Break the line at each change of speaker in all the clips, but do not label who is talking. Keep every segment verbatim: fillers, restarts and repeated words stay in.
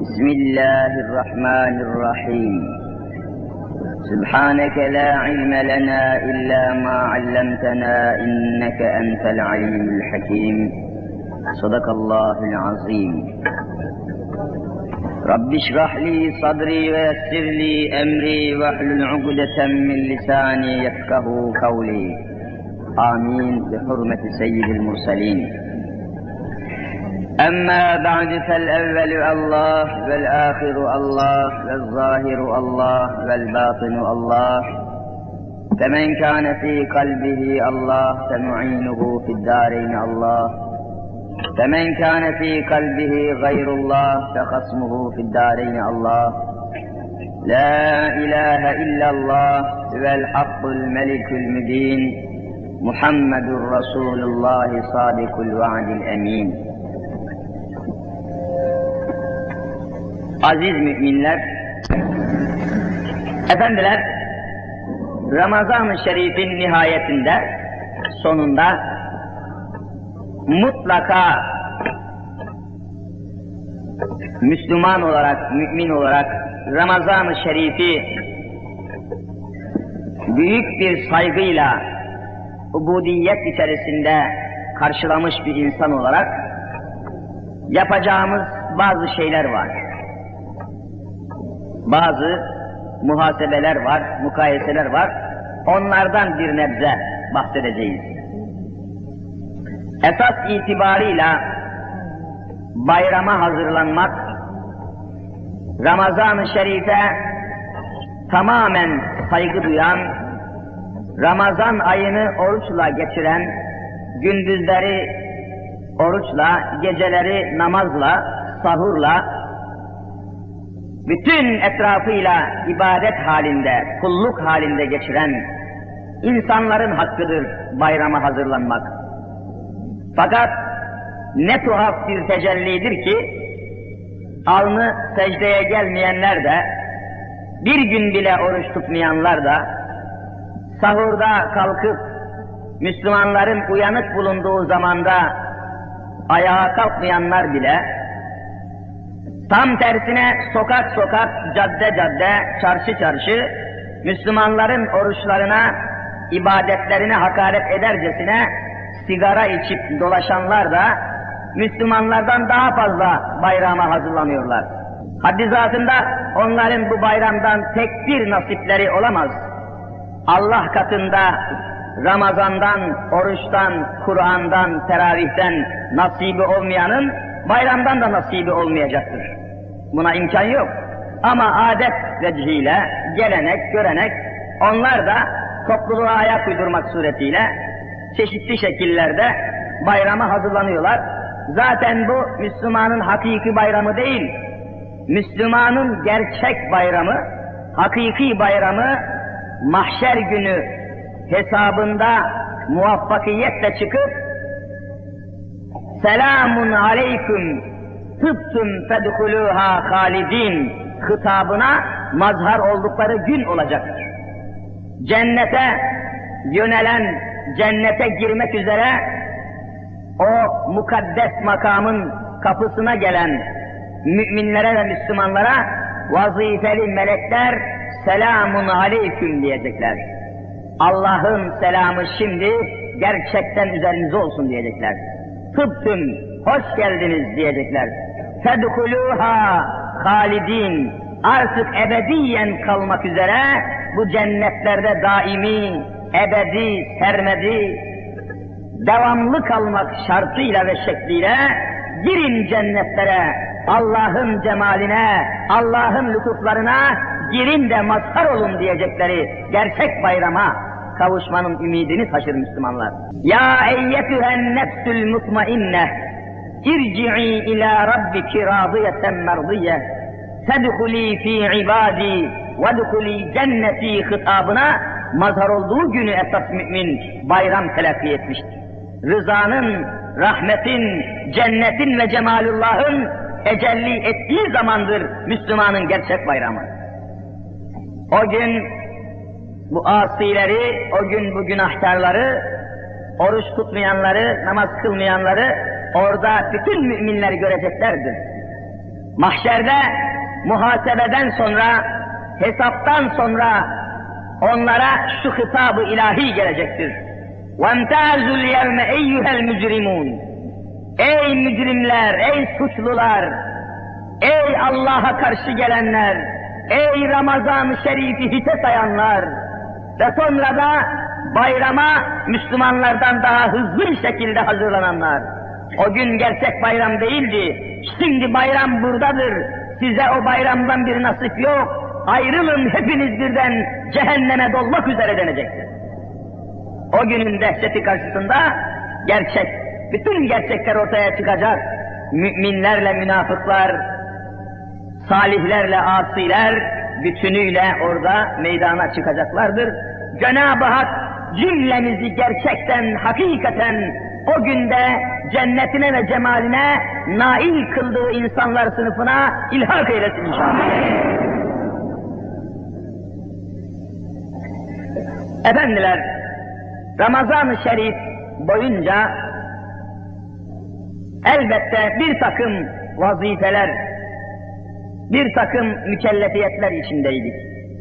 بسم الله الرحمن الرحيم. سبحانك لا علم لنا إلا ما علمتنا إنك أنت العليم الحكيم. صدق الله العظيم. رب اشرح لي صدري ويسر لي أمري واحلل عقدة من لساني يفقه قولي. آمين بحرمة سيد المرسلين. أما بعد فالأول الله والآخر الله والظاهر الله والباطن الله، فمن كان في قلبه الله فمعينه في الدارين الله، فمن كان في قلبه غير الله فخصمه في الدارين الله. لا إله إلا الله هو الحق الملك المبين، محمد رسول الله صادق الوعد الأمين. Aziz müminler, efendiler, Ramazan-ı Şerif'in nihayetinde, sonunda mutlaka Müslüman olarak, mümin olarak Ramazan-ı Şerif'i büyük bir saygıyla ubudiyet içerisinde karşılamış bir insan olarak yapacağımız bazı şeyler var. Bazı muhasebeler var, mukayeseler var. Onlardan bir nebze bahsedeceğiz. Esas itibarıyla bayrama hazırlanmak, Ramazan-ı Şerif'e tamamen saygı duyan, Ramazan ayını oruçla geçiren, gündüzleri oruçla, geceleri namazla, sahurla, bütün etrafıyla ibadet halinde, kulluk halinde geçiren insanların hakkıdır bayrama hazırlanmak. Fakat ne tuhaf bir tecellidir ki, alnı secdeye gelmeyenler de, bir gün bile oruç tutmayanlar da, sahurda kalkıp Müslümanların uyanık bulunduğu zamanda ayağa kalkmayanlar bile, tam tersine sokak sokak, cadde cadde, çarşı çarşı, Müslümanların oruçlarına, ibadetlerine hakaret edercesine sigara içip dolaşanlar da Müslümanlardan daha fazla bayrama hazırlanıyorlar. Haddi zatında onların bu bayramdan tek bir nasipleri olamaz. Allah katında Ramazan'dan, oruçtan, Kur'an'dan, teravihten nasibi olmayanın bayramdan da nasibi olmayacaktır. Buna imkan yok. Ama adet vecihiyle, gelenek, görenek, onlar da topluluğa ayak uydurmak suretiyle çeşitli şekillerde bayrama hazırlanıyorlar. Zaten bu Müslümanın hakiki bayramı değil, Müslümanın gerçek bayramı, hakiki bayramı, mahşer günü hesabında muvaffakiyetle çıkıp selamun aleyküm tıbtum fedhuluha halidin hitabına mazhar oldukları gün olacaktır. Cennete yönelen, cennete girmek üzere o mukaddes makamın kapısına gelen müminlere ve Müslümanlara vazifeli melekler selamun aleyküm diyecekler. Allah'ın selamı şimdi gerçekten üzerinize olsun diyecekler. Tıbtüm, hoş geldiniz diyecekler. Fedhuluha halidin, artık ebediyen kalmak üzere bu cennetlerde daimi, ebedi, sermedi, devamlı kalmak şartıyla ve şekliyle girin cennetlere, Allah'ın cemaline, Allah'ın lütuflarına girin de mazhar olun diyecekleri gerçek bayrama kavuşmanın ümidini taşır Müslümanlar. Ya eyyetühen nefsül mutmainne irci'i ila rabbiki radiyeten merdiyye tedhuli fi ibadi vedhuli cenneti hitabına mazhar olduğu günü esas mümin bayram telakki etmiştir. Rızanın, rahmetin, cennetin ve cemalullah'ın tecelli ettiği zamandır Müslümanın gerçek bayramı. O gün bu asileri, o gün bu günahkarları, oruç tutmayanları, namaz kılmayanları orada bütün müminler göreceklerdir. Mahşerde muhasebeden sonra, hesaptan sonra onlara şu hitab-ı ilahi gelecektir. وَاَمْتَازُ الْيَوْمَ اَيُّهَا الْمُجْرِمُونَ Ey mücrimler, ey suçlular, ey Allah'a karşı gelenler, ey Ramazan-ı Şerif'i hiçe sayanlar ve sonra da bayrama Müslümanlardan daha hızlı bir şekilde hazırlananlar. O gün gerçek bayram değildi, şimdi bayram buradadır, size o bayramdan bir nasip yok, ayrılın hepiniz birden cehenneme dolmak üzere denecektir. O günün dehşeti karşısında gerçek, bütün gerçekler ortaya çıkacak. Müminlerle münafıklar, salihlerle asiler bütünüyle orada meydana çıkacaklardır. Cenab-ı Hak cümlemizi gerçekten, hakikaten o günde cennetine ve cemaline nail kıldığı insanlar sınıfına ilhak eylesin inşallah. Efendiler, Ramazan-ı Şerif boyunca elbette bir takım vazifeler, bir takım mükellefiyetler içindeydik.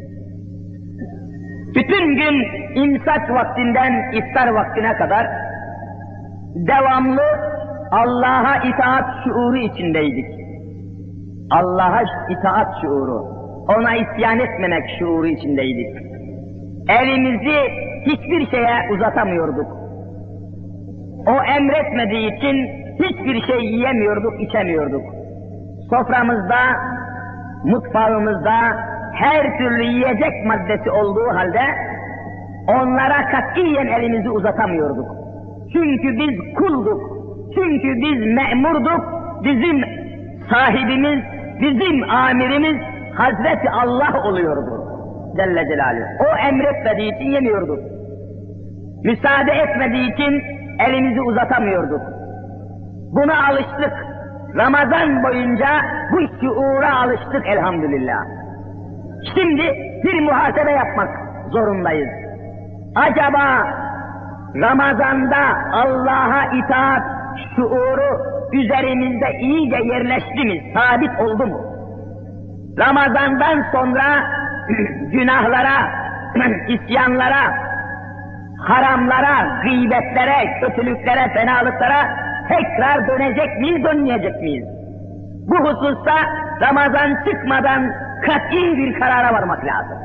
Bütün gün imsak vaktinden iftar vaktine kadar devamlı Allah'a itaat şuuru içindeydik. Allah'a itaat şuuru, ona isyan etmemek şuuru içindeydik. Elimizi hiçbir şeye uzatamıyorduk. O emretmediği için hiçbir şey yiyemiyorduk, içemiyorduk. Soframızda, mutfağımızda her türlü yiyecek maddesi olduğu halde onlara katiyen elimizi uzatamıyorduk. Çünkü biz kulduk, çünkü biz memurduk, bizim sahibimiz, bizim amirimiz Hazreti Allah oluyordu Celle Celaluhu. O emretmediği için yemiyorduk. Müsaade etmediği için elimizi uzatamıyorduk. Buna alıştık. Ramazan boyunca bu şuura alıştık elhamdülillah. Şimdi bir muhasebe yapmak zorundayız. Acaba Ramazan'da Allah'a itaat şuuru üzerimizde iyice yerleşti mi, sabit oldu mu? Ramazan'dan sonra günahlara, isyanlara, haramlara, gıybetlere, kötülüklere, fenalıklara tekrar dönecek miyiz, dönmeyecek miyiz? Bu hususta Ramazan çıkmadan kat'i bir karara varmak lazım.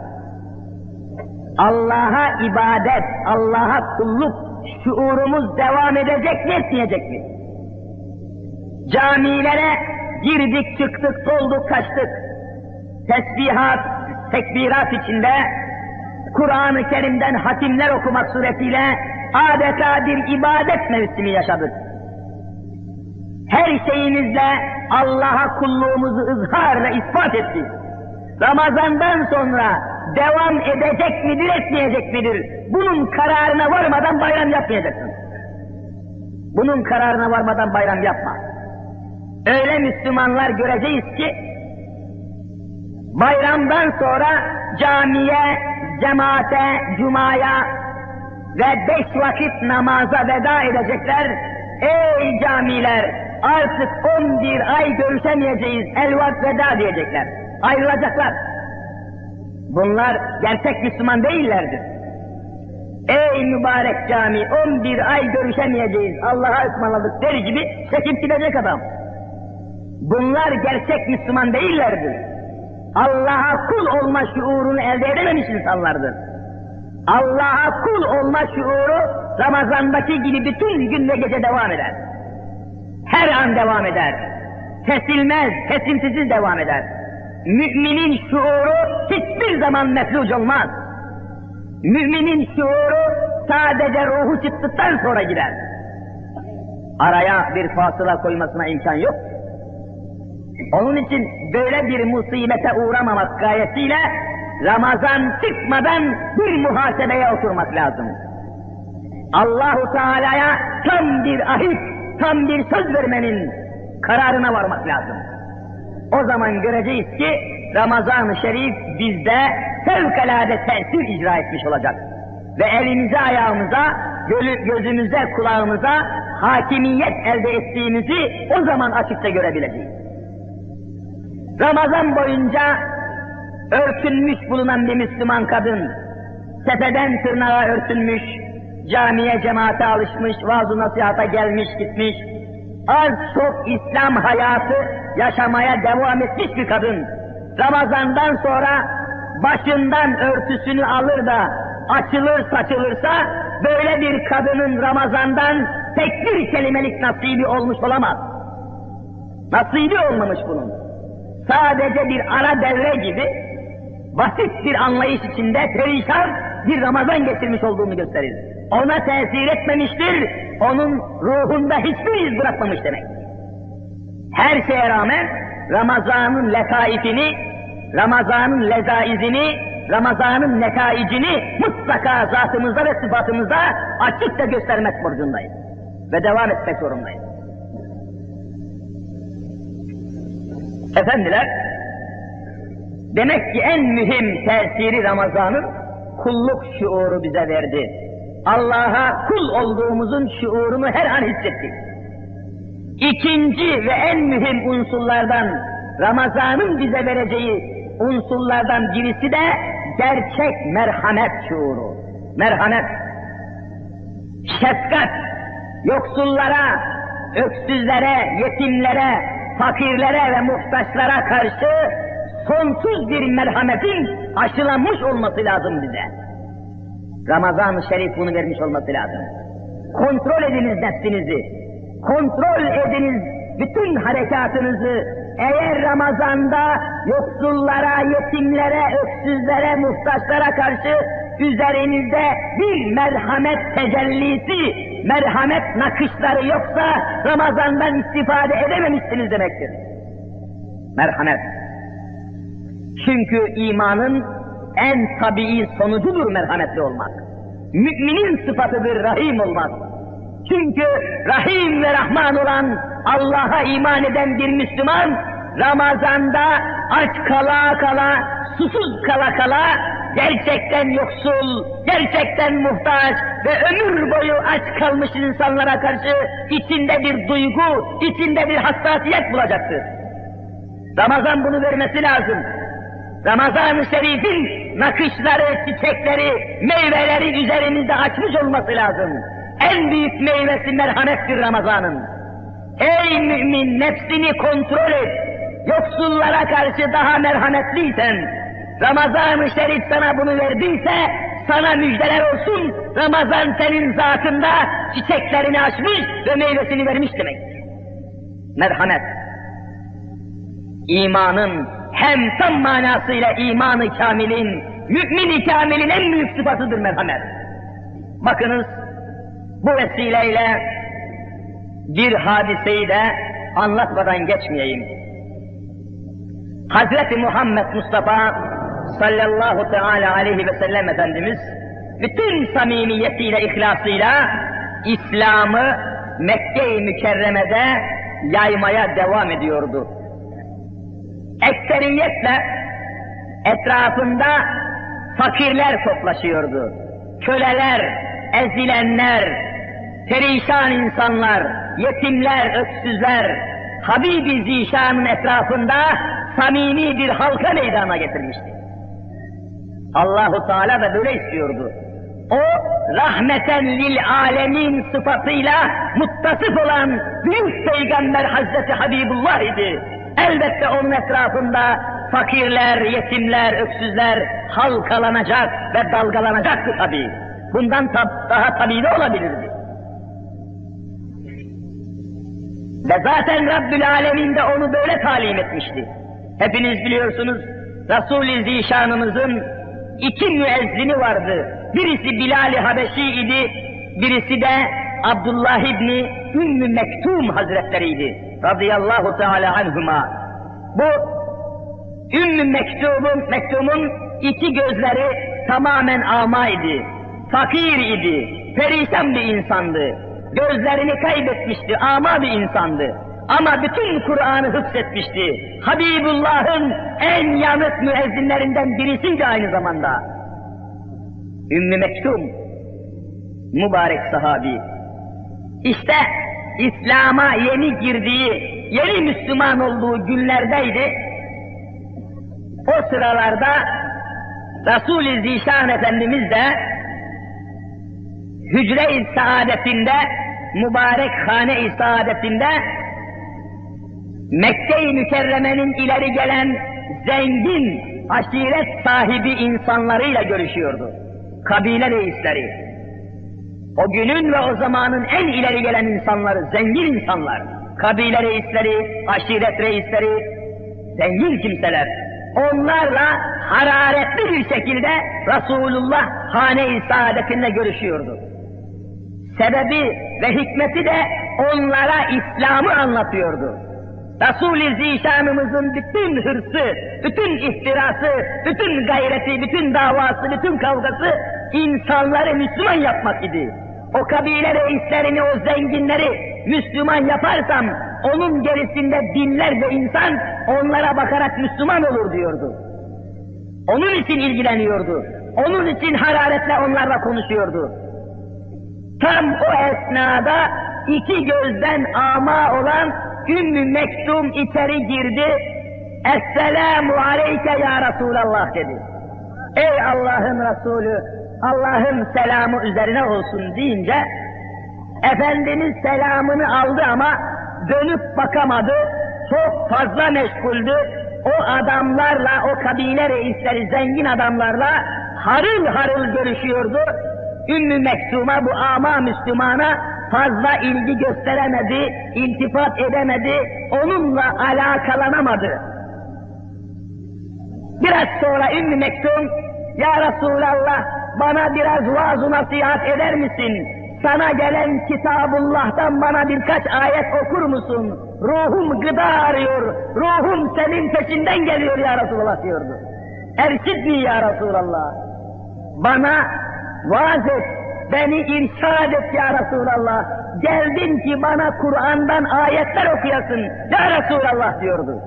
Allah'a ibadet, Allah'a kulluk şuurumuz devam edecek mi, etmeyecek mi? Camilere girdik, çıktık, dolduk, kaçtık. Tesbihat, tekbirat içinde Kur'an-ı Kerim'den hatimler okumak suretiyle adeta bir ibadet mevsimi yaşadık. Her şeyimizle Allah'a kulluğumuzu ızhar ve ispat ettik. Ramazan'dan sonra devam edecek midir, etmeyecek midir? Bunun kararına varmadan bayram yapmayacaksın. Bunun kararına varmadan bayram yapma. Öyle Müslümanlar göreceğiz ki bayramdan sonra camiye, cemaate, cumaya ve beş vakit namaza veda edecekler. Ey camiler, artık on bir ay görüşemeyeceğiz, elvat veda diyecekler. Ayrılacaklar. Bunlar gerçek Müslüman değillerdir. Ey mübarek cami, on bir ay görüşemeyeceğiz, Allah'a ısmarladık der gibi çekip gidecek adam. Bunlar gerçek Müslüman değillerdir. Allah'a kul olma şuurunu elde edememiş insanlardır. Allah'a kul olma şuuru Ramazan'daki gibi bütün gün ve gece devam eder. Her an devam eder. Kesilmez, kesintisiz devam eder. Müminin şuuru hiçbir zaman mefluc olmaz. Müminin şuuru sadece ruhu çıktıktan sonra gider. Araya bir fasıla koymasına imkan yok. Onun için böyle bir musibete uğramamak gayesiyle Ramazan çıkmadan bir muhasebeye oturmak lazım. Allahu Teala'ya tam bir ahit, tam bir söz vermenin kararına varmak lazım. O zaman göreceğiz ki Ramazan-ı Şerif bizde fevkalade tesir icra etmiş olacak. Ve elimize, ayağımıza, gözümüze, kulağımıza hakimiyet elde ettiğimizi o zaman açıkça görebileceğiz. Ramazan boyunca örtünmüş bulunan bir Müslüman kadın, tepeden tırnağa örtünmüş, camiye, cemaate alışmış, vaaz-ı nasihata gelmiş gitmiş, az çok İslam hayatı yaşamaya devam etmiş bir kadın, Ramazan'dan sonra başından örtüsünü alır da açılır saçılırsa, böyle bir kadının Ramazan'dan tek bir kelimelik nasibi olmuş olamaz. Nasibi olmamış bunun. Sadece bir ara devre gibi, basit bir anlayış içinde perişan bir Ramazan geçirmiş olduğunu gösterir. Ona tesir etmemiştir, onun ruhunda hiçbir iz bırakmamış demek. Her şeye rağmen Ramazan'ın letaifini, Ramazan'ın lezaizini, Ramazan'ın netaicini mutlaka zatımızda ve sıfatımızda açıkça göstermek borcundayız. Ve devam etmek zorundayız. Efendiler, demek ki en mühim tesiri Ramazan'ın kulluk şuuru bize verdi. Allah'a kul olduğumuzun şuurunu her an hissettik. İkinci ve en mühim unsurlardan, Ramazan'ın bize vereceği unsurlardan birisi de gerçek merhamet şuuru. Merhamet, şefkat, yoksullara, öksüzlere, yetimlere, fakirlere ve muhtaçlara karşı sonsuz bir merhametin aşılanmış olması lazım bize. Ramazan-ı Şerif bunu vermiş olması lazım. Kontrol ediniz nefsinizi, kontrol ediniz bütün harekatınızı. Eğer Ramazan'da yoksullara, yetimlere, öksüzlere, muhtaçlara karşı üzerinizde bir merhamet tecellisi, merhamet nakışları yoksa Ramazan'dan istifade edememişsiniz demektir. Merhamet. Çünkü imanın en tabii sonucudur merhametli olmak. Müminin sıfatıdır rahim olmak. Çünkü Rahim ve Rahman olan Allah'a iman eden bir Müslüman, Ramazan'da aç kala kala, susuz kala kala, gerçekten yoksul, gerçekten muhtaç ve ömür boyu aç kalmış insanlara karşı içinde bir duygu, içinde bir hassasiyet bulacaktır. Ramazan bunu vermesi lazım. Ramazan-ı Şerif'in nakışları, çiçekleri, meyveleri üzerimizde açmış olması lazım. En büyük meyvesi merhamettir Ramazan'ın. Ey mümin, nefsini kontrol et. Yoksullara karşı daha merhametliysen, Ramazan-ı Şerif sana bunu verdiyse, sana müjdeler olsun, Ramazan senin zatında çiçeklerini açmış ve meyvesini vermiş demektir. Merhamet. İmanın hem tam manasıyla iman-ı kamilin, mümin-i kamilin en büyük sıfatıdır merhamet. Bakınız, bu vesileyle bir hadiseyi de anlatmadan geçmeyeyim. Hazreti Muhammed Mustafa sallallahu teala aleyhi ve sellem Efendimiz bütün samimiyetiyle, ihlasıyla İslam'ı Mekke-i Mükerreme'de yaymaya devam ediyordu. Ekseriyetle etrafında fakirler toplaşıyordu. Köleler, ezilenler, perişan insanlar, yetimler, öksüzler, Habibi Zişan'ın etrafında samimi bir halka meydana getirmişti. Allahu Teala da böyle istiyordu. O rahmeten lil alemin sıfatıyla muttasıf olan büyük peygamber Hazreti Habibullah idi. Elbette onun etrafında fakirler, yetimler, öksüzler halkalanacak ve dalgalanacaktı tabii. Bundan tab- daha tabii de olabilirdi. Ve zaten Rabbül Alemin de onu böyle talim etmişti. Hepiniz biliyorsunuz, Resul-i Zişanımızın iki müezzini vardı. Birisi Bilal-i Habeşi idi, birisi de Abdullah İbni Ümmü Mektum Hazretleriydi. Radıyallahu teala anhuma. Bu Ümmü Mektum'un, Mektum'un iki gözleri tamamen ama idi. Fakir idi, perişan bir insandı. Gözlerini kaybetmişti, ama bir insandı. Ama bütün Kur'an'ı hıfzetmişti. Habibullah'ın en yanık müezzinlerinden birisiydi aynı zamanda. Ümmü Mektum, mübarek sahabi. İşte İslam'a yeni girdiği, yeni Müslüman olduğu günlerdeydi. O sıralarda Resul-i Zişan Efendimiz de Hücre-i Saadetinde, mübarek hane-i saadetinde Mekke-i Mükerreme'nin ileri gelen zengin aşiret sahibi insanlarıyla görüşüyordu. Kabile reisleri. O günün ve o zamanın en ileri gelen insanları, zengin insanlar. Kabile reisleri, aşiret reisleri, zengin kimseler. Onlarla hararetli bir şekilde Resulullah hane-i saadetinde görüşüyordu. Sebebi ve hikmeti de onlara İslam'ı anlatıyordu. Resul-i Zişanımızın bütün hırsı, bütün ihtirası, bütün gayreti, bütün davası, bütün kavgası insanları Müslüman yapmak idi. O kabile reislerini, o zenginleri Müslüman yaparsam onun gerisinde binlerce insan onlara bakarak Müslüman olur diyordu. Onun için ilgileniyordu. Onun için hararetle onlarla konuşuyordu. Tam o esnada iki gözden ama olan Ümmü Mektum içeri girdi. Esselamu aleyke ya Resulallah dedi. Ey Allah'ın Resulü, Allah'ın selamı üzerine olsun deyince Efendimiz selamını aldı ama dönüp bakamadı. Çok fazla meşguldü. O adamlarla, o kabile reisleri, zengin adamlarla harıl harıl görüşüyordu. Ümmü Mektum'a, bu ama Müslümana fazla ilgi gösteremedi, iltifat edemedi, onunla alakalanamadı. Biraz sonra Ümmü Mektum, ya Resulallah bana biraz vaaz-ı nasihat eder misin? Sana gelen Kitabullah'tan bana birkaç ayet okur musun? Ruhum gıda arıyor, ruhum senin peşinden geliyor ya Resulallah diyordu. Erşidni ya Resulallah, bana vaaz et, beni irşad et ya Resulallah. Geldin ki bana Kur'an'dan ayetler okuyasın ya Resulallah diyordu.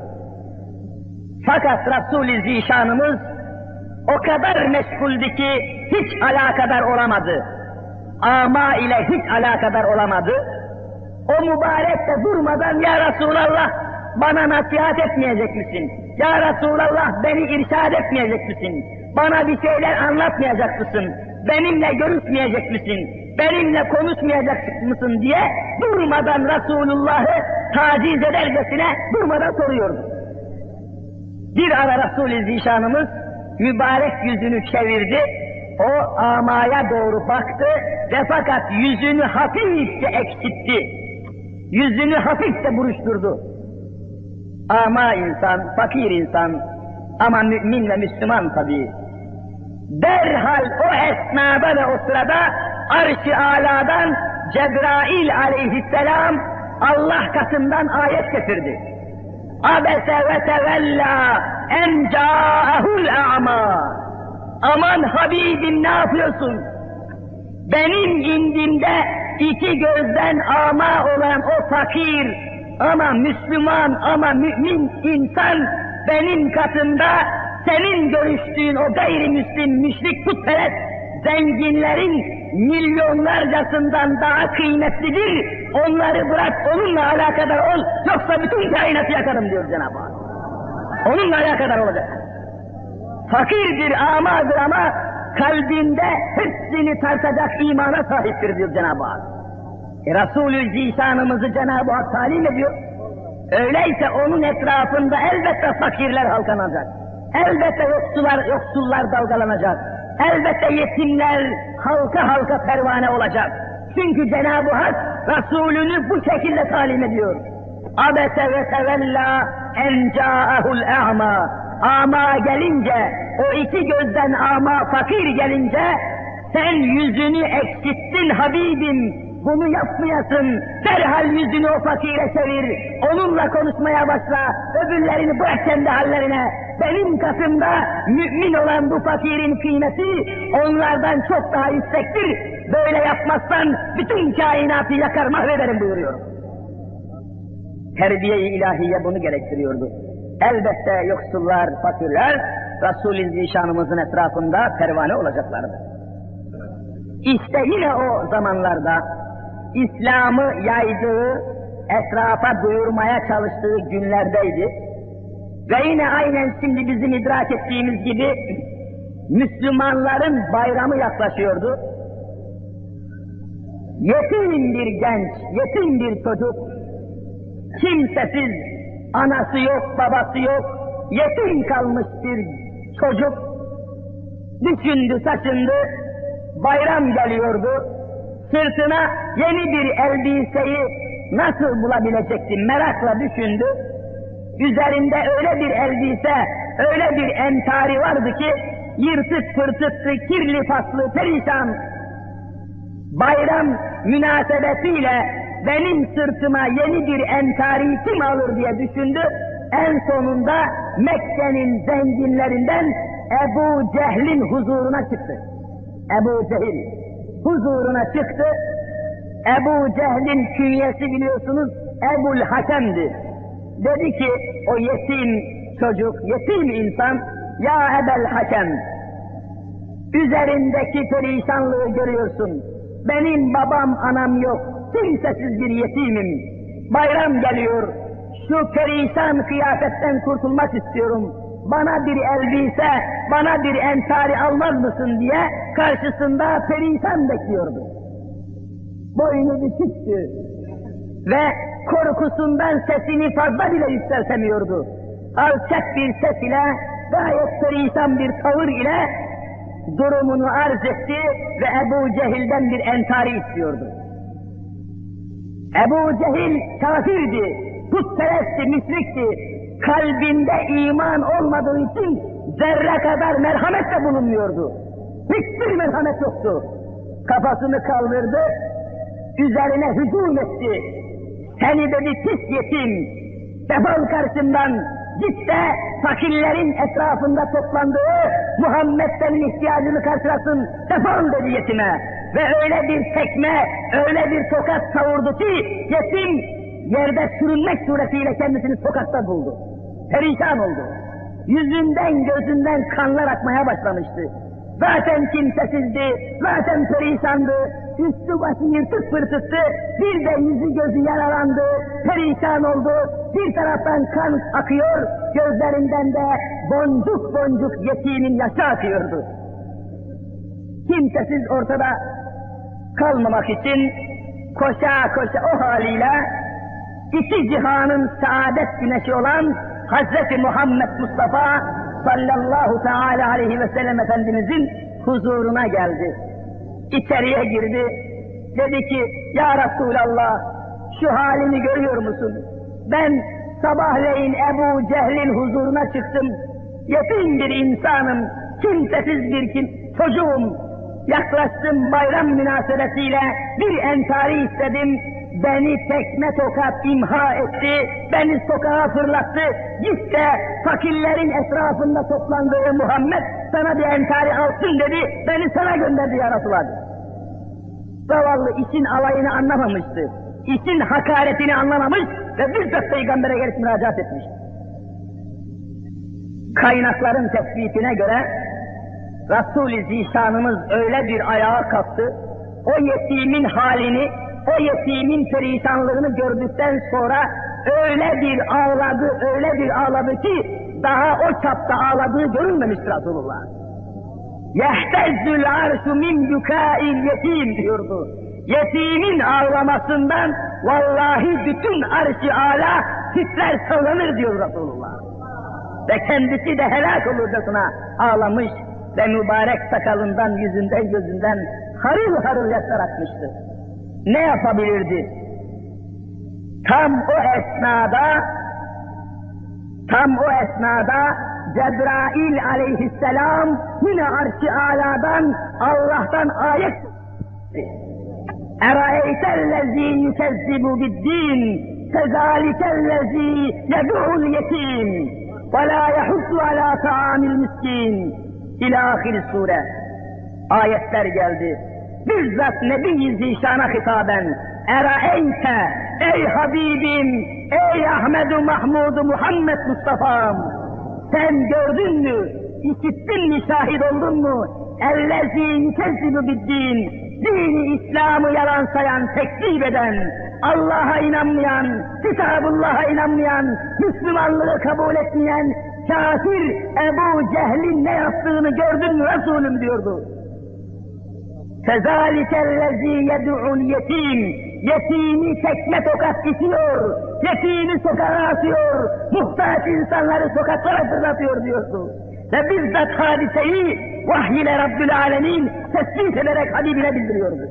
Fakat Resul-i Zişanımız o kadar meşguldü ki hiç alakadar olamadı. Ama ile hiç alakadar olamadı. O mübarek de durmadan ya Resulallah bana nasihat etmeyecek misin? Ya Resulallah beni irşad etmeyecek misin? Bana bir şeyler anlatmayacak mısın? Benimle görüşmeyecek misin? Benimle konuşmayacak mısın diye durmadan Resulullah'ı taciz edercesine durmadan soruyordu. Bir ara Resul-i Zişanımız mübarek yüzünü çevirdi, o amaya doğru baktı ve fakat yüzünü hafifçe eksiltti. Yüzünü hafifçe buruşturdu. Ama insan, fakir insan ama mümin ve Müslüman tabii. Derhal o esnada ve o sırada Arş-ı Alâ'dan Cebrail aleyhisselam Allah katından ayet getirdi. Abese ve tevella en câehul a'mâ. Aman Habibim ne yapıyorsun? Benim indimde iki gözden ama olan o fakir ama Müslüman ama mümin insan benim katımda senin görüştüğün o gayrimüslim müşrik putperest zenginlerin milyonlarcasından daha kıymetlidir. Onları bırak, onunla alakadar ol, yoksa bütün kainatı yakarım diyor Cenab-ı Hak. Onunla alakadar olacak. Fakirdir, amadır ama kalbinde hepsini tartacak imana sahiptir diyor Cenab-ı Hak. E, Resul-ü Zişanımızı Cenab-ı Hak talim ediyor. Öyleyse onun etrafında elbette fakirler halkanacak. Elbette yoksullar, yoksullar dalgalanacak. Elbette yetimler halka halka pervane olacak. Çünkü Cenab-ı Hak Resulünü bu şekilde talim ediyor. Abese ve tevella en câehul a'mâ. Ama gelince, o iki gözden ama fakir gelince, sen yüzünü eksilttin Habibim, bunu yapmayasın, derhal yüzünü o fakire çevir, onunla konuşmaya başla, öbürlerini bırak kendi hallerine. Benim katımda mümin olan bu fakirin kıymeti onlardan çok daha yüksektir, böyle yapmazsan bütün kainatı yakar mahvederim buyuruyor. Terbiye-i ilahiye bunu gerektiriyordu. Elbette yoksullar, fakirler Resul-i Zişanımızın etrafında pervane olacaklardı. İşte yine o zamanlarda İslam'ı yaydığı, etrafa duyurmaya çalıştığı günlerdeydi. Ve yine aynen şimdi bizim idrak ettiğimiz gibi Müslümanların bayramı yaklaşıyordu. Yetim bir genç, yetim bir çocuk, kimsesiz, anası yok, babası yok, yetim kalmış bir çocuk, düşündü, taşındı, bayram geliyordu, sırtına yeni bir elbiseyi nasıl bulabilecekti, merakla düşündü. Üzerinde öyle bir elbise, öyle bir entari vardı ki, yırtık pırtıktı, kirli paslı, perişan. Bayram münasebetiyle benim sırtıma yeni bir entari kim alır diye düşündü. En sonunda Mekke'nin zenginlerinden Ebu Cehil'in huzuruna çıktı. Ebu Cehil huzuruna çıktı. Ebu Cehil'in künyesi biliyorsunuz Ebul Hakem'di. Dedi ki o yetim çocuk, yetim insan, ya Ebel Hakem, üzerindeki perişanlığı görüyorsun. Benim babam anam yok, kimsesiz bir yetimim. Bayram geliyor, şu perişan kıyafetten kurtulmak istiyorum. Bana bir elbise, bana bir entari almaz mısın diye karşısında perişan bekliyordu. Boynu büküktü ve korkusundan sesini fazla bile yükseltemiyordu. Alçak bir ses ile, gayet perişan bir tavır ile durumunu arz etti ve Ebu Cehil'den bir entari istiyordu. Ebu Cehil kafirdi, putperestti, müşrikti. Kalbinde iman olmadığı için zerre kadar merhamet de bulunmuyordu. Hiçbir merhamet yoktu. Kafasını kaldırdı, üzerine hücum etti. Seni dedi pis yetim, defol karşımdan, git de fakirlerin etrafında toplandığı Muhammed senin ihtiyacını karşılasın, defol dedi yetime. Ve öyle bir tekme, öyle bir tokat savurdu ki yetim yerde sürünmek suretiyle kendisini sokakta buldu. Perişan oldu. Yüzünden gözünden kanlar akmaya başlamıştı. Zaten kimsesizdi, zaten perişandı, üstü başı yırtık pırtıktı, bir de yüzü gözü yaralandı, perişan oldu, bir taraftan kan akıyor, gözlerinden de boncuk boncuk yetimin yaşı akıyordu. Kimsesiz ortada kalmamak için koşa koşa o haliyle iki cihanın saadet güneşi olan Hazreti Muhammed Mustafa sallallahu teala aleyhi ve sellem Efendimizin huzuruna geldi. İçeriye girdi. Dedi ki, ya Resulallah, şu halini görüyor musun? Ben sabahleyin Ebu Cehil'in huzuruna çıktım. Yetim bir insanım, kimsesiz bir kim, çocuğum. Yaklaştım, bayram münasebetiyle bir entari istedim. Beni tekme tokat imha etti, beni sokağa fırlattı. Git de fakirlerin etrafında toplandığı Muhammed sana bir entari alsın dedi, beni sana gönderdi ya Resulallah. Zavallı işin alayını anlamamıştı, işin hakaretini anlamamış ve bizzat Peygamber'e gelip müracaat etmiş. Kaynakların tespitine göre Resul-i Zişanımız öyle bir ayağa kalktı, o yetimin halini, o yetimin perişanlığını gördükten sonra öyle bir ağladı, öyle bir ağladı ki daha o çapta ağladığı görülmemiştir Resulullah. Yehtezzül arşu min bükâil yetim diyordu. Yetimin ağlamasından vallahi bütün arş-ı âlâ titrer sallanır diyor Resulullah. Ve kendisi de helak olurcasına ağlamış ve mübarek sakalından, yüzünden, gözünden harıl harıl yaşlar akmıştı. Ne yapabilirdi? Tam o esnada, tam o esnada Cebrail aleyhisselam yine arş-ı âlâdan, Allah'tan ayet اَرَأَيْتَ يُكَذِّبُ بِالدِّينِ فَذَٰلِكَ الَّذ۪ي يَدُعُ الْيَت۪يمِ وَلَا يَحُضُّ عَلَى طَعَامِ الْمِسْك۪ينِ İlâ ahir sure. Ayetler geldi. Bizzat Nebi-i Zişan'a hitaben, Eraeyte, ey Habibim, ey Ahmed-u Mahmud-u Muhammed Mustafa'm, sen gördün mü, işittin mi, şahit oldun mu? Ellezî yükezzibu biddin, dini İslam'ı yalan sayan, tekzip eden, Allah'a inanmayan, Kitabullah'a inanmayan, Müslümanlığı kabul etmeyen kafir Ebu Cehil'in ne yaptığını gördün mü Resulüm diyordu. فَذَٰلِكَ الَّذ۪ي يَدُعُ الْيَت۪يمِ Yetimi tekme tokat itiyor, yetimi sokağa atıyor, muhtaç insanları sokaklara fırlatıyor diyordu. Ve bizzat hadiseyi vahiy ile Rabbül Alemin tespit ederek Habibine bildiriyordu.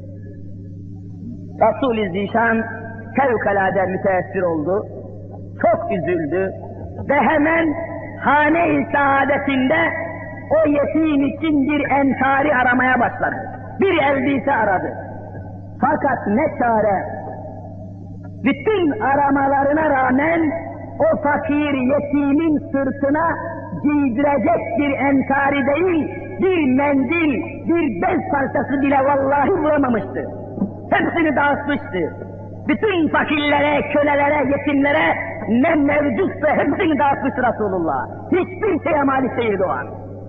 Resul-i Zişan fevkalade müteessir oldu, çok üzüldü ve hemen hane-i saadetinde o yetim için bir entari aramaya başladı. Bir elbise aradı. Fakat ne çare, bütün aramalarına rağmen o fakir yetimin sırtına giydirecek bir entari değil, bir mendil, bir bez parçası bile vallahi bulamamıştı. Hepsini dağıtmıştı. Bütün fakirlere, kölelere, yetimlere ne mevcutsa hepsini dağıtmıştı Resulullah. Hiçbir şeye malik değildi o an.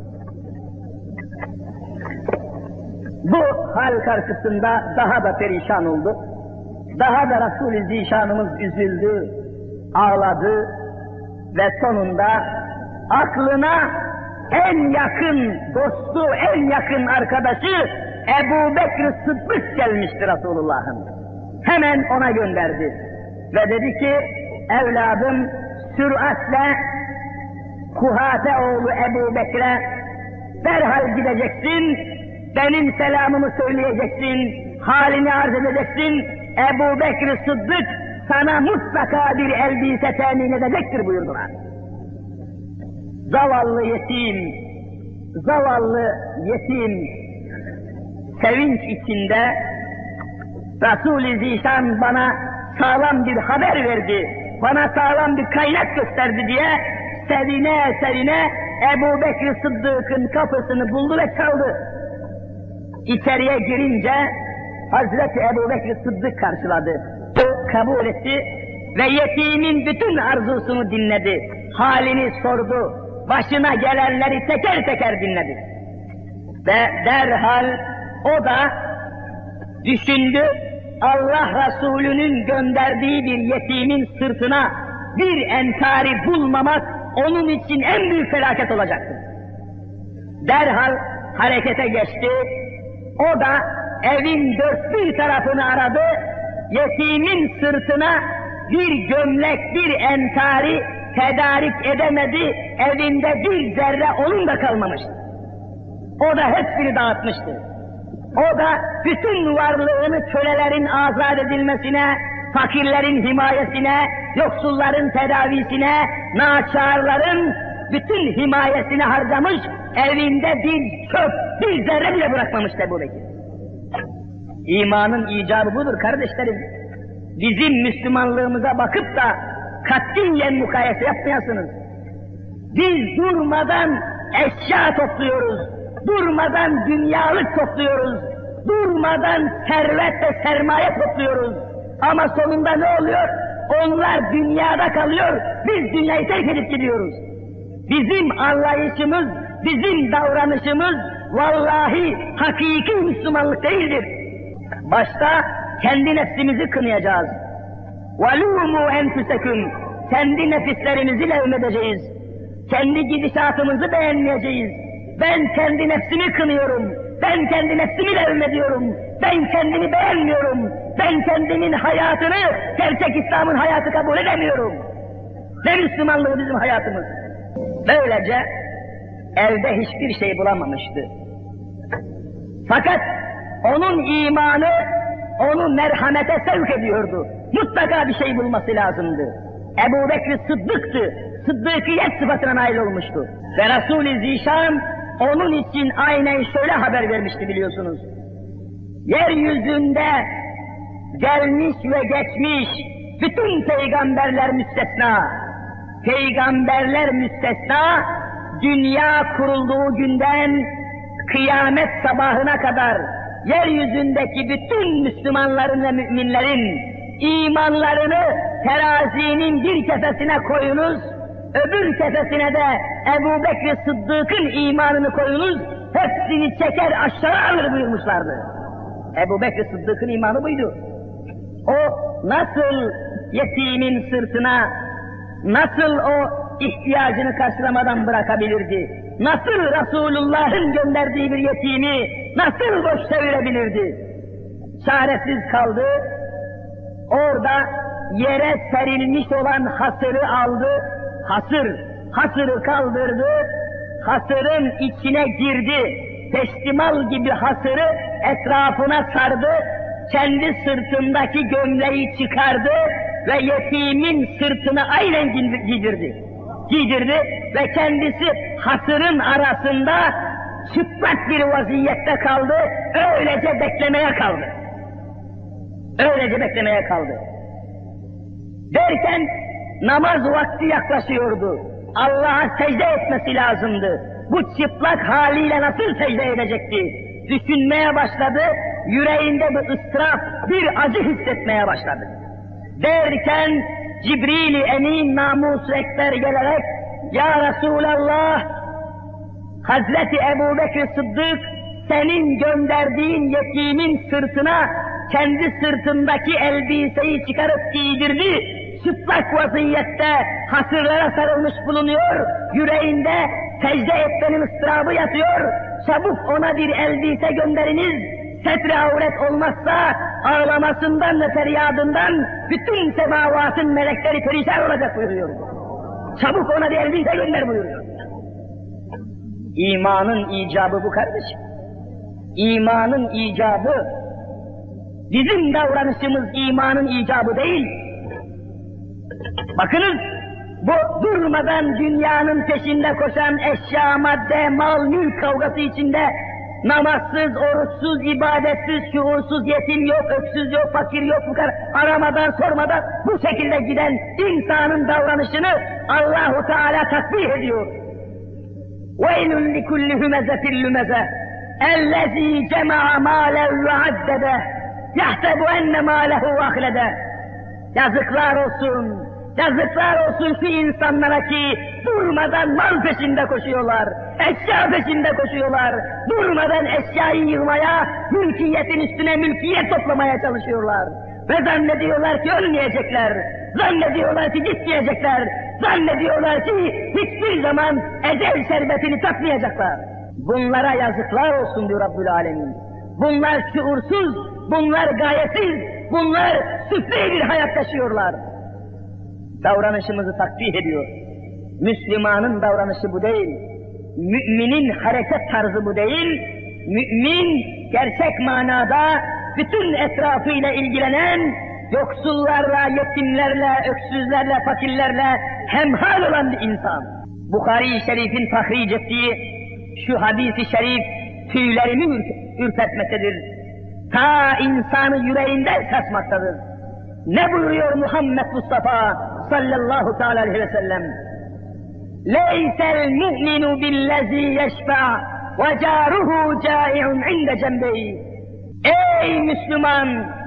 Bu hal karşısında daha da perişan oldu. Daha da Resul-i Zişanımız üzüldü, ağladı ve sonunda aklına en yakın dostu, en yakın arkadaşı Ebu Bekr Sıddık gelmişti Resulullah'ın. Hemen ona gönderdi ve dedi ki, evladım süratle Kuhafe oğlu Ebu Bekir'e derhal gideceksin, benim selamımı söyleyeceksin, halini arz edeceksin, Ebu Bekr Sıddık sana mutlaka bir elbise temin edecektir buyurdular. Zavallı yetim, zavallı yetim sevinç içinde Resul-i Zişan bana sağlam bir haber verdi, bana sağlam bir kaynak gösterdi diye sevine sevine Ebu Bekr Sıddık'ın kapısını buldu ve çaldı. İçeriye girince Hazreti Ebu Bekr Sıddık karşıladı. O kabul etti ve yetimin bütün arzusunu dinledi. Halini sordu. Başına gelenleri teker teker dinledi. Ve derhal o da düşündü, Allah Resulü'nün gönderdiği bir yetimin sırtına bir entari bulmamak onun için en büyük felaket olacaktı. Derhal harekete geçti. O da evin dört bir tarafını aradı, yetimin sırtına bir gömlek, bir entari tedarik edemedi, evinde bir zerre onun da kalmamıştı. O da hepsini dağıtmıştı. O da bütün varlığını kölelerin azat edilmesine, fakirlerin himayesine, yoksulların tedavisine, naçarların bütün himayesine harcamış, evinde bir çöp, bir zerre bile bırakmamıştı Ebu Bekir. İmanın icabı budur kardeşlerim. Bizim Müslümanlığımıza bakıp da katiyen mukayese yapmayasınız. Biz durmadan eşya topluyoruz, durmadan dünyalık topluyoruz, durmadan servet ve sermaye topluyoruz. Ama sonunda ne oluyor? Onlar dünyada kalıyor, biz dünyayı terk edip gidiyoruz. Bizim anlayışımız, bizim davranışımız vallahi hakiki Müslümanlık değildir. Başta kendi nefsimizi kınayacağız. وَلُومُوا اَنْفُسَكُمْ Kendi nefislerimizi levmedeceğiz. Kendi gidişatımızı beğenmeyeceğiz. Ben kendi nefsimi kınıyorum. Ben kendi nefsimi levmediyorum. Ben kendimi beğenmiyorum. Ben kendimin hayatını, gerçek İslam'ın hayatı kabul edemiyorum. Ne Müslümanlığı bizim hayatımız. Böylece elde hiçbir şey bulamamıştı. Fakat onun imanı onu merhamete sevk ediyordu. Mutlaka bir şey bulması lazımdı. Ebu Bekir Sıddık'tı. Sıddıkiyet sıfatına nail olmuştu. Ve Resul-i Zişan onun için aynen şöyle haber vermişti biliyorsunuz. Yeryüzünde gelmiş ve geçmiş bütün peygamberler müstesna. Peygamberler müstesna, dünya kurulduğu günden kıyamet sabahına kadar yeryüzündeki bütün Müslümanların ve müminlerin imanlarını terazinin bir kefesine koyunuz, öbür kefesine de Ebu Bekir Sıddık'ın imanını koyunuz, hepsini çeker aşağı alır buyurmuşlardı. Ebu Bekir Sıddık'ın imanı buydu. O nasıl yetimin sırtına, nasıl o ihtiyacını karşılamadan bırakabilirdi? Nasıl Resulullah'ın gönderdiği bir yetimi nasıl boş çevirebilirdi? Çaresiz kaldı, orada yere serilmiş olan hasırı aldı, hasır, hasırı kaldırdı, hasırın içine girdi, peştimal gibi hasırı etrafına sardı, kendi sırtındaki gömleği çıkardı ve yetimin sırtına aynen giydirdi. Giydirdi ve kendisi hasırın arasında çıplak bir vaziyette kaldı, öylece beklemeye kaldı. Öylece beklemeye kaldı. Derken namaz vakti yaklaşıyordu. Allah'a secde etmesi lazımdı. Bu çıplak haliyle nasıl secde edecekti? Düşünmeye başladı, yüreğinde bir ıstırap, bir acı hissetmeye başladı. Derken Cibril-i Emin namus-u ekber gelerek, Ya Resulallah, Hazreti Ebu Bekir Sıddık, senin gönderdiğin yetimin sırtına kendi sırtındaki elbiseyi çıkarıp giydirdi, çıplak vaziyette hasırlara sarılmış bulunuyor, yüreğinde secde etmenin ıstırabı yatıyor, çabuk ona bir elbise gönderiniz, setre avret olmazsa ağlamasından ve feryadından bütün semavatın melekleri perişan olacak buyuruyor. Çabuk ona bir elbise gönder buyuruyor. İmanın icabı bu kardeşim. İmanın icabı, bizim davranışımız imanın icabı değil. Bakınız, bu durmadan dünyanın peşinde koşan eşya, madde, mal, mülk kavgası içinde namazsız, oruçsuz, ibadetsiz, şuursuz, yetim yok, öksüz yok, fakir yok, fukara, aramadan, sormadan bu şekilde giden insanın davranışını Allahu Teala takbih ediyor. وَيْلٌ لِكُلِّ هُمَزَةٍ لُمَزَةٍ اَلَّذ۪ي جَمَعَ مَالًا وَعَدَّدَهُ يَحْسَبُ اَنَّ مَالَهُ اَخْلَدَهُ. Yazıklar olsun, yazıklar olsun şu insanlara ki durmadan mal peşinde koşuyorlar, eşya peşinde koşuyorlar, durmadan eşyayı yığmaya, mülkiyetin üstüne mülkiyet toplamaya çalışıyorlar. Ve zannediyorlar ki ölmeyecekler, zannediyorlar ki gitmeyecekler, zannediyorlar ki hiçbir zaman ecel şerbetini tatmayacaklar. Bunlara yazıklar olsun diyor Rabbül Alemin. Bunlar şuursuz, bunlar gayetsiz, bunlar süfli bir hayat yaşıyorlar. Davranışımızı takbih ediyor. Müslümanın davranışı bu değil. Müminin hareket tarzı bu değil. Mümin gerçek manada bütün etrafıyla ilgilenen, yoksullarla, yetimlerle, öksüzlerle, fakirlerle hemhal olan bir insan. Bukhari-i Şerif'in tahric ettiği şu hadis-i şerif tüylerini ürpertmektedir. Ta insanı yüreğinden sarsmaktadır. Ne buyuruyor Muhammed Mustafa sallallahu teala aleyhi ve sellem? Leysel mu'minu billezî yeşfa ve câruhu câi'un inde cembeyi. Ey Müslüman!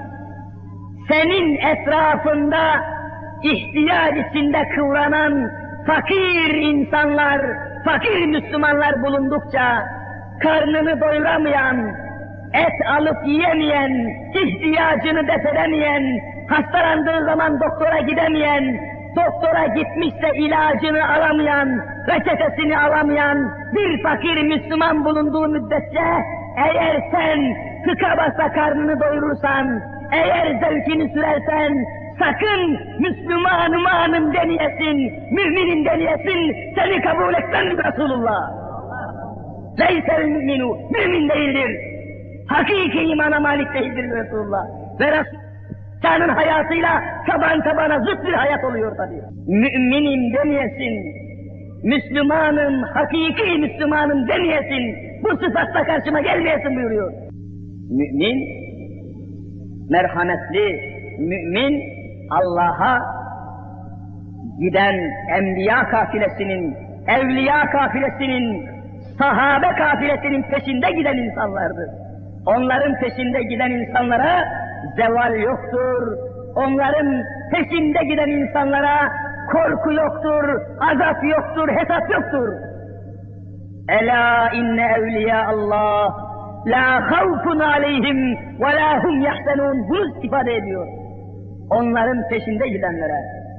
Senin etrafında ihtiyaç içinde kıvranan fakir insanlar, fakir Müslümanlar bulundukça karnını doyuramayan, et alıp yiyemeyen, ihtiyacını def edemeyen, hastalandığı zaman doktora gidemeyen, doktora gitmişse ilacını alamayan, reçetesini alamayan bir fakir Müslüman bulunduğu müddetçe eğer sen tıka basa karnını doyurursan, eğer zevkini sürersen, sakın Müslümanım demeyesin, müminin demeyesin, seni kabul etmem Resulullah. Leysel müminu, mümin değildir. Hakiki imana malik değildir Resulullah. Ve Resulü'nün hayatıyla taban tabana zıt bir hayat oluyor tabii. Müminim demeyesin, Müslümanım, hakiki Müslümanım demeyesin, bu sıfatla karşıma gelmeyesin buyuruyor. Mümin, merhametli, mümin, Allah'a giden enbiya kafilesinin, evliya kafilesinin, sahabe kafilesinin peşinde giden insanlardır. Onların peşinde giden insanlara zeval yoktur. Onların peşinde giden insanlara korku yoktur, azap yoktur, hesap yoktur. Ela inne evliya Allah la havfun aleyhim ve la hum yahzenun. Bunu istifade ediyor. onların peşinde gidenlere.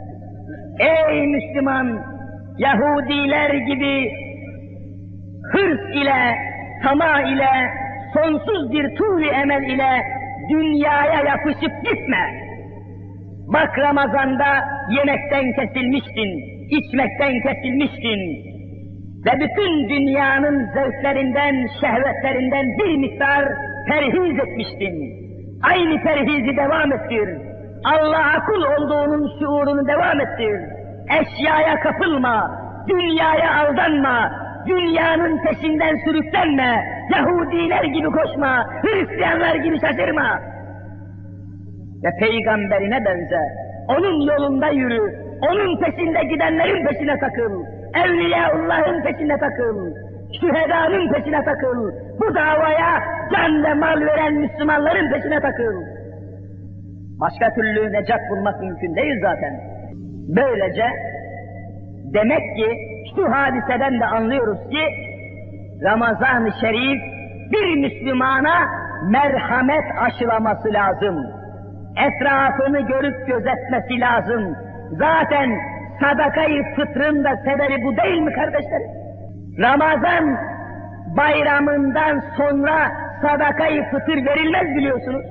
Ey Müslüman, Yahudiler gibi hırs ile, tama ile, sonsuz bir tuğ-i emel ile dünyaya yapışıp gitme. Bak Ramazan'da yemekten kesilmiştin, içmekten kesilmiştin ve bütün dünyanın zevklerinden, şehvetlerinden bir miktar perhiz etmiştin. Aynı perhizi devam ettir. Allah'a kul olduğunun şuurunu devam ettir. Eşyaya kapılma, dünyaya aldanma, dünyanın peşinden sürüklenme, Yahudiler gibi koşma, Hristiyanlar gibi şaşırma. Ve peygamberine benze, onun yolunda yürü, onun peşinde gidenlerin peşine takıl, Evliyaullah'ın peşine takıl, şühedanın peşine takıl, bu davaya can ve mal veren Müslümanların peşine takıl. Başka türlü necat bulmak mümkün değil zaten. Böylece demek ki şu hadiseden de anlıyoruz ki Ramazan-ı Şerif bir Müslümana merhamet aşılaması lazım. Etrafını görüp gözetmesi lazım. Zaten sadakayı fıtrın da sebebi bu değil mi kardeşlerim? Ramazan bayramından sonra sadakayı fıtır verilmez biliyorsunuz.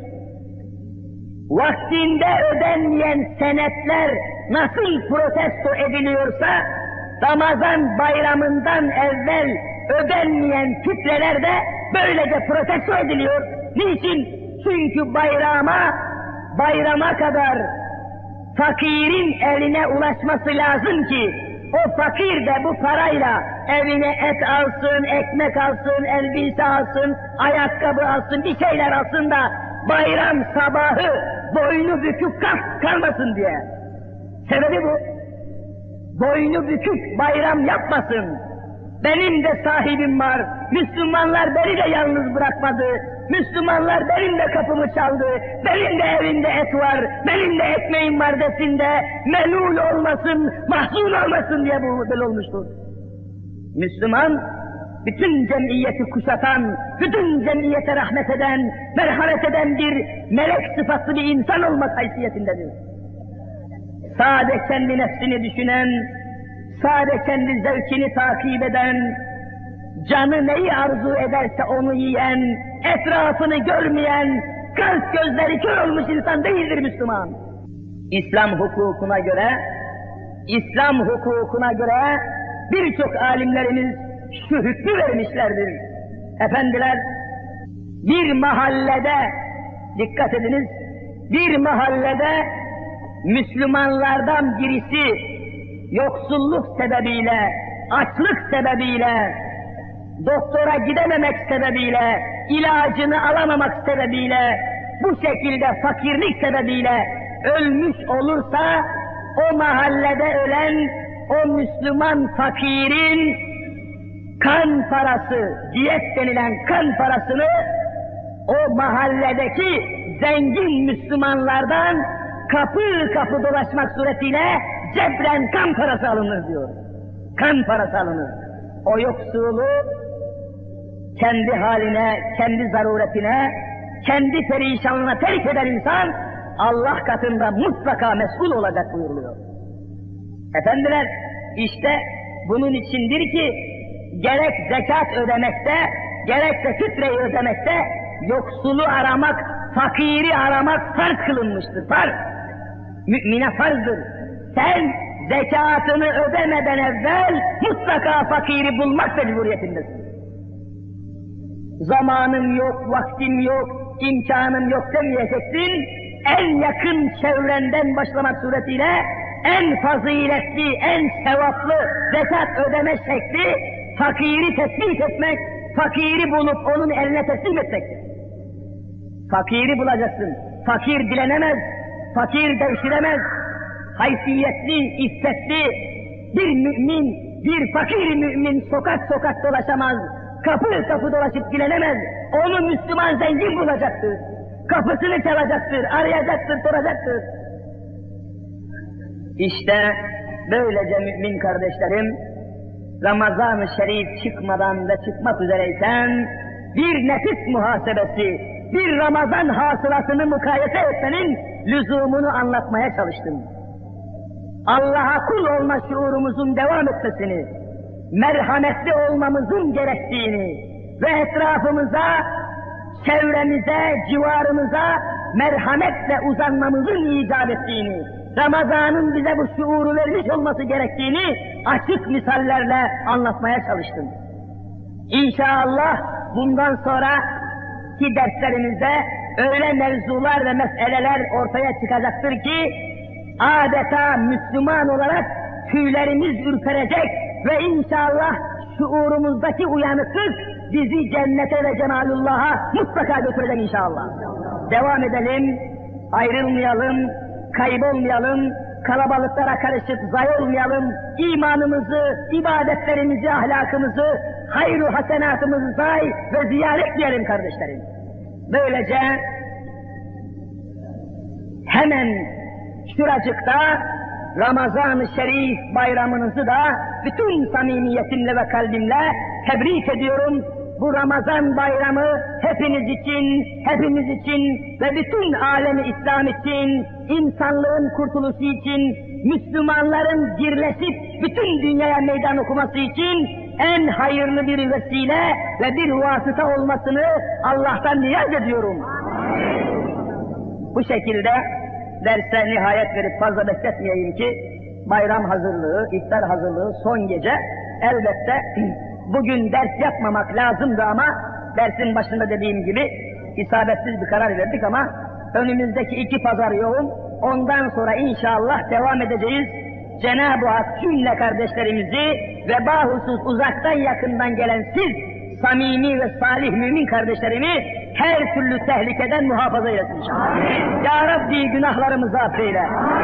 Vaktinde ödenmeyen senetler nasıl protesto ediliyorsa, Ramazan bayramından evvel ödenmeyen fitreler de böylece protesto ediliyor. Niçin? Çünkü bayrama, bayrama kadar fakirin eline ulaşması lazım ki, o fakir de bu parayla evine et alsın, ekmek alsın, elbise alsın, ayakkabı alsın, bir şeyler alsın da bayram sabahı boynu bükük kalk, kalmasın diye. Sebebi bu. Boynu bükük bayram yapmasın. Benim de sahibim var. Müslümanlar beni de yalnız bırakmadı. Müslümanlar benim de kapımı çaldı. Benim de evimde et var. Benim de ekmeğim var desin de melul olmasın, mahzun olmasın diye bu böyle olmuştur. Müslüman, bütün cemiyeti kuşatan, bütün cemiyete rahmet eden, merhamet eden bir melek sıfatlı bir insan olmak haysiyetindedir. Sade kendi nefsini düşünen, sade kendi zevkini takip eden, canı neyi arzu ederse onu yiyen, etrafını görmeyen, kalp gözleri kör olmuş insan değildir Müslüman. İslam hukukuna göre, İslam hukukuna göre birçok alimlerimiz şu hükmü vermişlerdir. Efendiler, bir mahallede, dikkat ediniz, bir mahallede Müslümanlardan birisi yoksulluk sebebiyle, açlık sebebiyle, doktora gidememek sebebiyle, ilacını alamamak sebebiyle, bu şekilde fakirlik sebebiyle ölmüş olursa, o mahallede ölen o Müslüman fakirin kan parası, diyet denilen kan parasını o mahalledeki zengin Müslümanlardan kapı kapı dolaşmak suretiyle cebren kan parası alınır diyor. Kan parası alınır. O yoksulu kendi haline, kendi zaruretine, kendi perişanlığına terk eden insan Allah katında mutlaka mesul olacak buyuruluyor. Efendiler, işte bunun içindir ki gerek zekat ödemekte, gerekse fitreyi ödemekte yoksulu aramak, fakiri aramak farz kılınmıştır. Farz. Mümine farzdır. Sen zekatını ödemeden evvel mutlaka fakiri bulmak mecburiyetindesin. Zamanım yok, vaktim yok, imkanım yok demeyeceksin. En yakın çevrenden başlamak suretiyle en faziletli, en sevaplı zekat ödeme şekli fakiri tespit etmek, fakiri bulup onun eline teslim etmektir. Fakiri bulacaksın. Fakir dilenemez, fakir devşiremez. Haysiyetli, iffetli bir mümin, bir fakir mümin sokak sokak dolaşamaz. Kapı kapı dolaşıp dilenemez. Onu Müslüman zengin bulacaktır. Kapısını çalacaktır, arayacaktır, soracaktır. İşte böylece mümin kardeşlerim, Ramazan-ı Şerif çıkmadan ve çıkmak üzereyken bir nefis muhasebesi, bir Ramazan hasılasını mukayese etmenin lüzumunu anlatmaya çalıştım. Allah'a kul olma şuurumuzun devam etmesini, merhametli olmamızın gerektiğini ve etrafımıza, çevremize, civarımıza merhametle uzanmamızın icap ettiğini, Ramazan'ın bize bu şuuru vermiş olması gerektiğini açık misallerle anlatmaya çalıştım. İnşallah bundan sonraki derslerimizde öyle mevzular ve meseleler ortaya çıkacaktır ki adeta Müslüman olarak tüylerimiz ürperecek ve inşallah şuurumuzdaki uyanıklık bizi cennete ve cemalullah'a mutlaka götürecek inşallah. Devam edelim, ayrılmayalım, kaybolmayalım, kalabalıklara karışıp zayi olmayalım, imanımızı, ibadetlerimizi, ahlakımızı, hayru hasenatımızı zayi ve ziyaret diyelim kardeşlerim. Böylece hemen şuracıkta Ramazan-ı Şerif bayramınızı da bütün samimiyetimle ve kalbimle tebrik ediyorum. Bu Ramazan bayramı hepiniz için, hepimiz için ve bütün alemi İslam için, insanlığın kurtuluşu için, Müslümanların birleşip bütün dünyaya meydan okuması için en hayırlı bir vesile ve bir vasıta olmasını Allah'tan niyaz ediyorum. Bu şekilde derse nihayet verip fazla bekletmeyeyim ki bayram hazırlığı, iftar hazırlığı son gece elbette bugün ders yapmamak lazımdı ama dersin başında dediğim gibi isabetsiz bir karar verdik ama önümüzdeki iki pazar yoğun, ondan sonra inşallah devam edeceğiz. Cenab-ı Hak cümle kardeşlerimizi ve bahusus uzaktan yakından gelen siz samimi ve salih mümin kardeşlerimi her türlü tehlikeden muhafaza eylesin inşallah. Ya Rabbi günahlarımızı affeyle.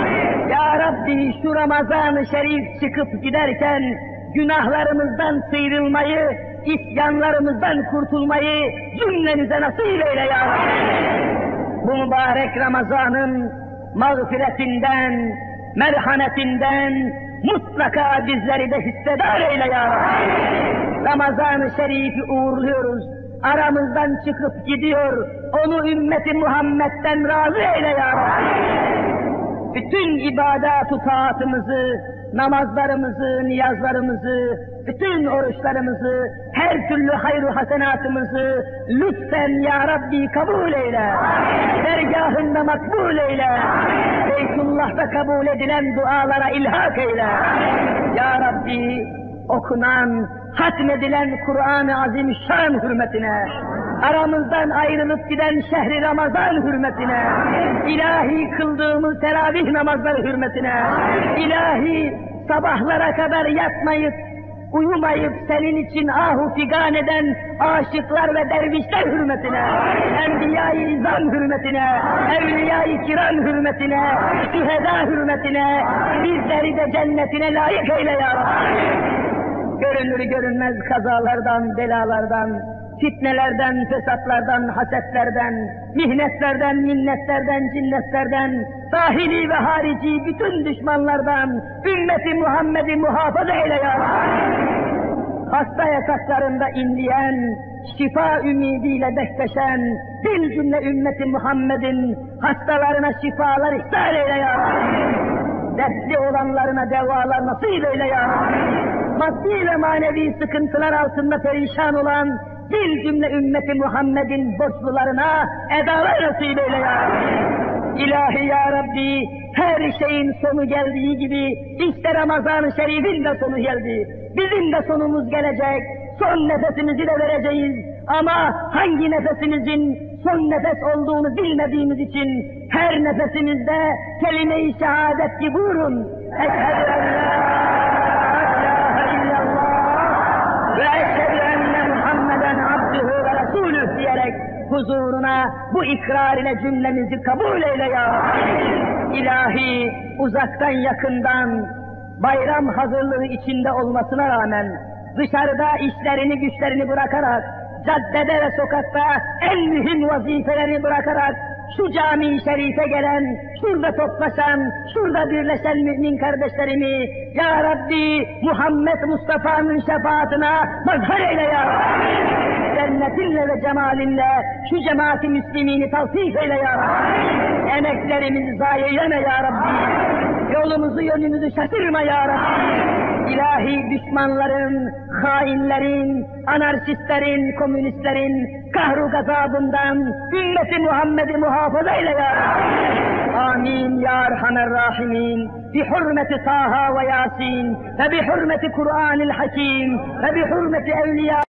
Ya Rabbi şu Ramazan-ı Şerif çıkıp giderken günahlarımızdan sıyrılmayı, isyanlarımızdan kurtulmayı cümlemize nasip eyle ya Rabbi. Bu mübarek Ramazan'ın mağfiretinden, merhametinden mutlaka bizleri de hissedar eyle ya Rabbi. Ramazan-ı Şerif'i uğurluyoruz. Aramızdan çıkıp gidiyor. Onu ümmeti Muhammed'den razı eyle ya Rabbi. Bütün ibadat-ı taatımızı, namazlarımızı, niyazlarımızı, bütün oruçlarımızı, her türlü hayru hasenatımızı lütfen ya Rabbi kabul eyle. Dergâhında makbul eyle. Beytullah'ta kabul edilen dualara ilhak eyle. Ya Rabbi okunan, hatmedilen Kur'an-ı Azimüşşan hürmetine, aramızdan ayrılıp giden şehri Ramazan hürmetine, ilahi kıldığımız teravih namazları hürmetine, ilahi sabahlara kadar yatmayıp, uyumayıp senin için ahu figan eden aşıklar ve dervişler hürmetine, enbiya-i izam hürmetine, evliya-i kiram hürmetine, şühedâ hürmetine, bizleri de cennetine layık eyle ya Rabbi. Görünür görünmez kazalardan, belalardan, fitnelerden, fesatlardan, hasetlerden, mihnetlerden, minnetlerden, cinnetlerden, dahili ve harici bütün düşmanlardan ümmeti Muhammed'i muhafaza eyle ya Rabbi. Hasta yataklarında inleyen, şifa ümidiyle bekleşen bir cümle ümmeti Muhammed'in hastalarına şifalar ihsan eyle ya Rabbi. Dertli olanlarına devalar nasip eyle ya Rabbi. Maddi ve manevi sıkıntılar altında perişan olan bir cümle ümmeti Muhammed'in borçlularına edalar nasip eyle ya Rabbi. İlahi ya Rabbi, her şeyin sonu geldiği gibi işte Ramazan-ı Şerif'in de sonu geldi. Bizim de sonumuz gelecek, son nefesimizi de vereceğiz. Ama hangi nefesimizin son nefes olduğunu bilmediğimiz için her nefesimizde kelime-i şehadet gibi buyurun. Eşhedü en la ilahe illallah ve eşhedü enne Muhammeden abdühü ve resulüh diyerek huzuruna bu ikrar ile cümlemizi kabul eyle ya Rabbi. İlahi uzaktan yakından bayram hazırlığı içinde olmasına rağmen dışarıda işlerini güçlerini bırakarak caddede ve sokakta en mühim vazifelerini bırakarak şu cami-i şerife gelen, şurada toplaşan, şurada birleşen mümin kardeşlerimi ya Rabbi Muhammed Mustafa'nın şefaatine mazhar eyle ya Rabbi. cennetinle ve cemalinle şu cemaati müslimini tavsif eyle ya Rabbi. Emeklerimizi zayi eyleme ya Rabbi. Yolumuzu yönümüzü şaşırma ya Rabbi. İlahi düşmanların, hainlerin, anarşistlerin, komünistlerin kahru gazabından ümmeti Muhammed'i muhafaza eyle ya Rabbi. Amin ya Erhamer Rahimin. Bi hurmeti Taha ve Yasin ve bi hurmeti Kur'an-ı Hakim ve bi hurmeti evliya